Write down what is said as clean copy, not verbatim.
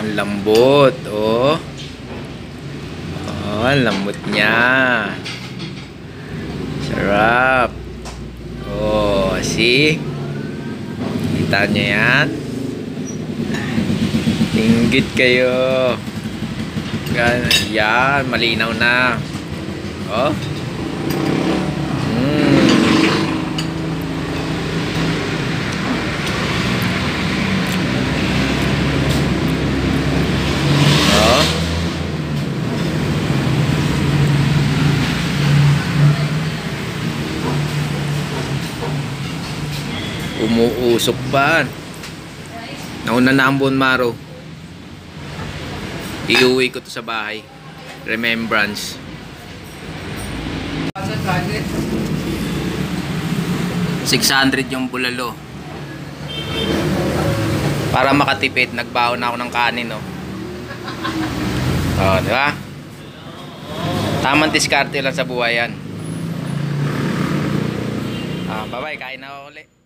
Ang lambot, oh. Oh, ang lambot niya. Sarap. Oh, see? Kita niyo yan? Inggit kayo. Yan, malinaw na. Oh. Oh. Umuusok pa. Nauna na ang bone marrow. Iuwi ko to sa bahay. Remembrance. 600 yung bulalo. Para makatipid, nagbaon na ako ng kanin, no. Oh, di ba? Tamang diskarte lang sa buhay yan. Bye-bye, kain na ako ulit.